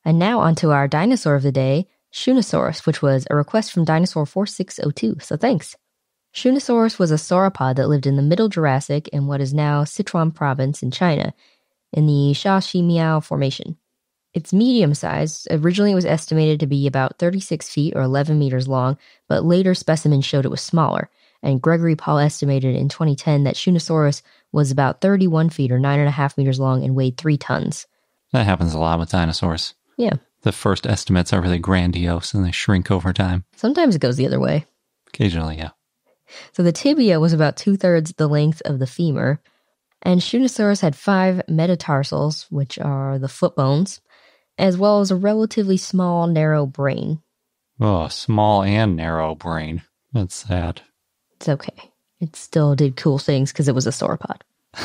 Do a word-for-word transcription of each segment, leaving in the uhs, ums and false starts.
And now onto our dinosaur of the day, Shunosaurus, which was a request from Dinosaur four six zero two, so thanks. Shunosaurus was a sauropod that lived in the Middle Jurassic in what is now Sichuan Province in China, in the Shaximiao Formation. It's medium-sized. Originally, it was estimated to be about thirty-six feet or eleven meters long, but later specimens showed it was smaller, and Gregory Paul estimated in twenty ten that Shunosaurus was about thirty-one feet or nine and a half meters long and weighed three tons. That happens a lot with dinosaurs. Yeah. The first estimates are really grandiose and they shrink over time. Sometimes it goes the other way. Occasionally, yeah. So the tibia was about two-thirds the length of the femur, and Shunosaurus had five metatarsals, which are the foot bones, as well as a relatively small, narrow brain. Oh, small and narrow brain. That's sad. It's okay. It still did cool things because it was a sauropod.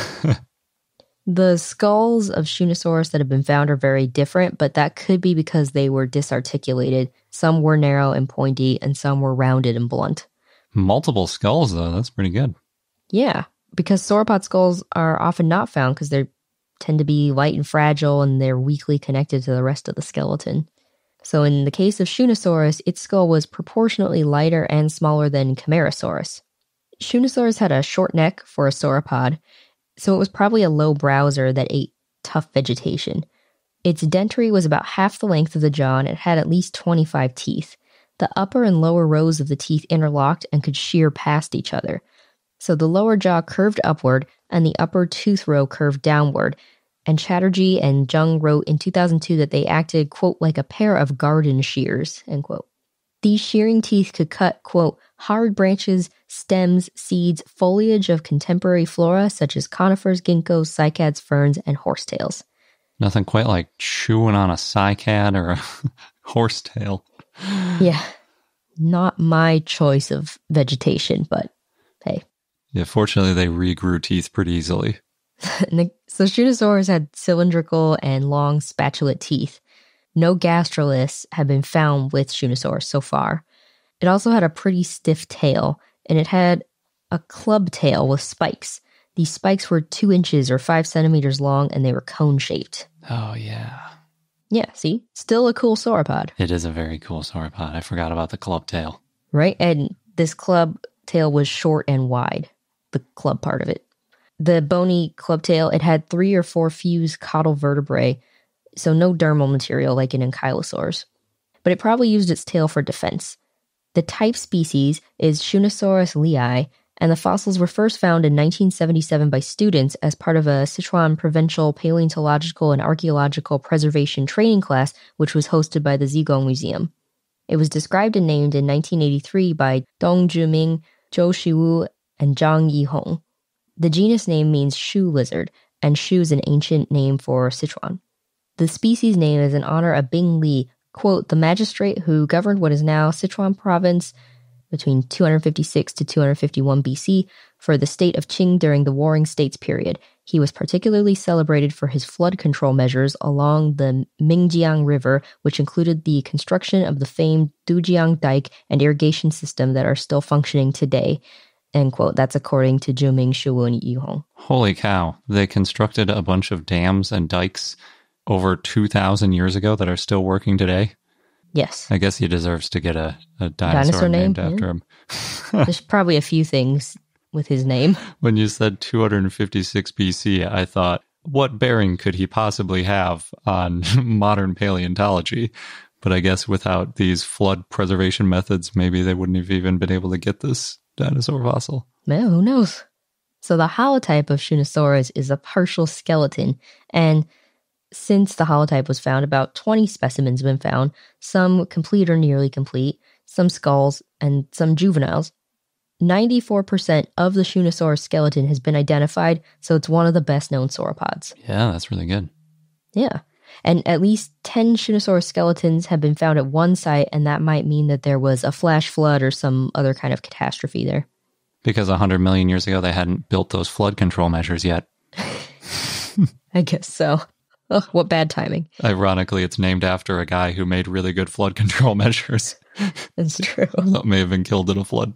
The skulls of Shunosaurus that have been found are very different, but that could be because they were disarticulated. Some were narrow and pointy, and some were rounded and blunt. Multiple skulls, though. That's pretty good. Yeah, because sauropod skulls are often not found because they tend to be light and fragile, and they're weakly connected to the rest of the skeleton. So in the case of Shunosaurus, its skull was proportionately lighter and smaller than Camarasaurus. Shunosaurus had a short neck for a sauropod, so it was probably a low browser that ate tough vegetation. Its dentary was about half the length of the jaw, and it had at least twenty-five teeth. The upper and lower rows of the teeth interlocked and could shear past each other. So the lower jaw curved upward, and the upper tooth row curved downward. And Chatterjee and Jung wrote in two thousand two that they acted, quote, like a pair of garden shears, end quote. These shearing teeth could cut, quote, hard branches, stems, seeds, foliage of contemporary flora such as conifers, ginkgos, cycads, ferns, and horsetails. Nothing quite like chewing on a cycad or a horsetail. Yeah, not my choice of vegetation, but hey. Yeah, fortunately they regrew teeth pretty easily. So Shunosaurus had cylindrical and long spatulate teeth. No gastroliths have been found with Shunosaurus so far. It also had a pretty stiff tail, and it had a club tail with spikes. These spikes were two inches or five centimeters long, and they were cone-shaped. Oh, yeah. Yeah, see? Still a cool sauropod. It is a very cool sauropod. I forgot about the club tail. Right? And this club tail was short and wide, the club part of it. The bony club tail, it had three or four fused caudal vertebrae, so no dermal material like in ankylosaurs. But it probably used its tail for defense. The type species is Shunosaurus lei, and the fossils were first found in nineteen seventy-seven by students as part of a Sichuan Provincial Paleontological and Archaeological Preservation training class, which was hosted by the Zigong Museum. It was described and named in nineteen eighty-three by Dong Zhuming, Zhou Shiwu, and Zhang Yihong. The genus name means shoe lizard, and shoe is an ancient name for Sichuan. The species name is in honor of Bing Li, quote, the magistrate who governed what is now Sichuan Province between two hundred fifty-six to two hundred fifty-one B C for the state of Qing during the Warring States period. He was particularly celebrated for his flood control measures along the Mingjiang River, which included the construction of the famed Dujiang Dike and irrigation system that are still functioning today. End quote. That's according to Zhuming, Shuwu, and Yihong. Holy cow. They constructed a bunch of dams and dikes over two thousand years ago that are still working today? Yes. I guess he deserves to get a, a dinosaur, dinosaur name, named after yeah. him. There's probably a few things with his name. When you said two hundred fifty-six B C, I thought, what bearing could he possibly have on modern paleontology? But I guess without these flood preservation methods, maybe they wouldn't have even been able to get this dinosaur fossil. Well, who knows? So the holotype of Shunosaurus is a partial skeleton, and since the holotype was found, about twenty specimens have been found, some complete or nearly complete, some skulls, and some juveniles. ninety-four percent of the Shunosaurus skeleton has been identified, so it's one of the best-known sauropods. Yeah, that's really good. Yeah. And at least ten Shunosaurus skeletons have been found at one site, and that might mean that there was a flash flood or some other kind of catastrophe there. Because one hundred million years ago, they hadn't built those flood control measures yet. I guess so. Oh, what bad timing. Ironically, it's named after a guy who made really good flood control measures. That's true. That may have been killed in a flood.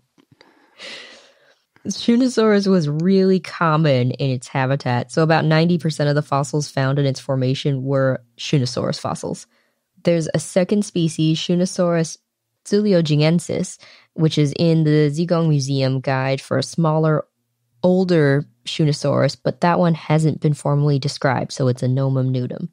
Shunosaurus was really common in its habitat, so about ninety percent of the fossils found in its formation were Shunosaurus fossils. There's a second species, Shunosaurus zuliojingensis, which is in the Zhejiang Museum guide for a smaller, older Shunosaurus, but that one hasn't been formally described, so it's a nomen nudum.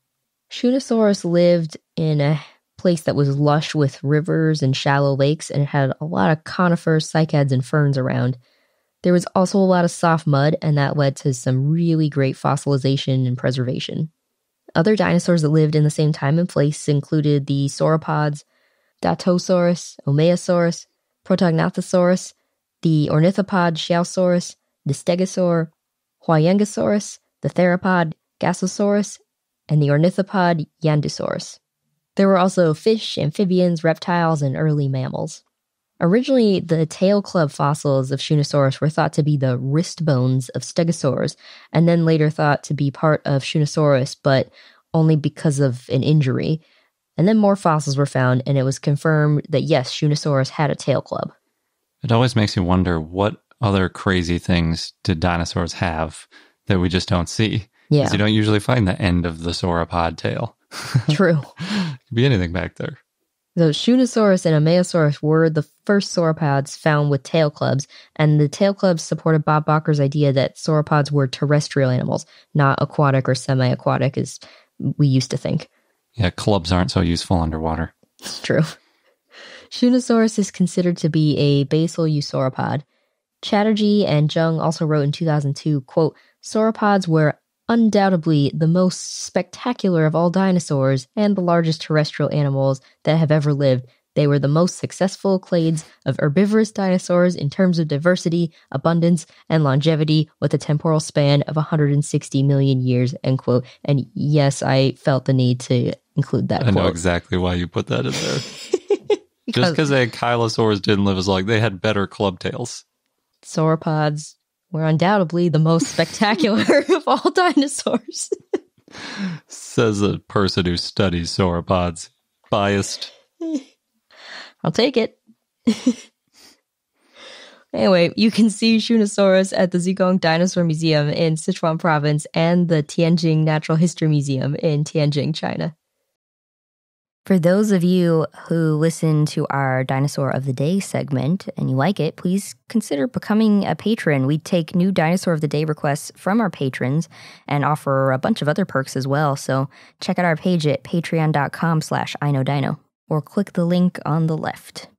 Shunosaurus lived in a place that was lush with rivers and shallow lakes, and it had a lot of conifers, cycads, and ferns around. There was also a lot of soft mud, and that led to some really great fossilization and preservation. Other dinosaurs that lived in the same time and place included the sauropods, Datosaurus, Omeosaurus, Protognathosaurus, the ornithopod Xiaosaurus, the stegosaur, Huayangosaurus, the theropod Gasosaurus, and the ornithopod Yandusaurus. There were also fish, amphibians, reptiles, and early mammals. Originally, the tail club fossils of Shunosaurus were thought to be the wrist bones of stegosaurs, and then later thought to be part of Shunosaurus, but only because of an injury. And then more fossils were found, and it was confirmed that yes, Shunosaurus had a tail club. It always makes you wonder, what other crazy things did dinosaurs have that we just don't see? Yeah. Because you don't usually find the end of the sauropod tail. True. Could be anything back there. So Shunosaurus and Omeosaurus were the first sauropods found with tail clubs, and the tail clubs supported Bob Bacher's idea that sauropods were terrestrial animals, not aquatic or semi-aquatic as we used to think. Yeah, clubs aren't so useful underwater. It's true. Shunosaurus is considered to be a basal eusauropod. Chatterjee and Jung also wrote in two thousand two, quote, "Sauropods were undoubtedly the most spectacular of all dinosaurs and the largest terrestrial animals that have ever lived. They were the most successful clades of herbivorous dinosaurs in terms of diversity, abundance, and longevity, with a temporal span of one hundred sixty million years," end quote. And yes, I felt the need to include that I quote. know exactly why you put that in there. because Just because they had chylosaurs didn't live as long, they had better club tails. Sauropods were undoubtedly the most spectacular of all dinosaurs. Says a person who studies sauropods. Biased. I'll take it. Anyway, you can see Shunosaurus at the Zhejiang Dinosaur Museum in Sichuan Province and the Tianjin Natural History Museum in Tianjin, China. For those of you who listen to our Dinosaur of the Day segment and you like it, please consider becoming a patron. We take new Dinosaur of the Day requests from our patrons and offer a bunch of other perks as well. So check out our page at patreon.com slash iknowdino or click the link on the left.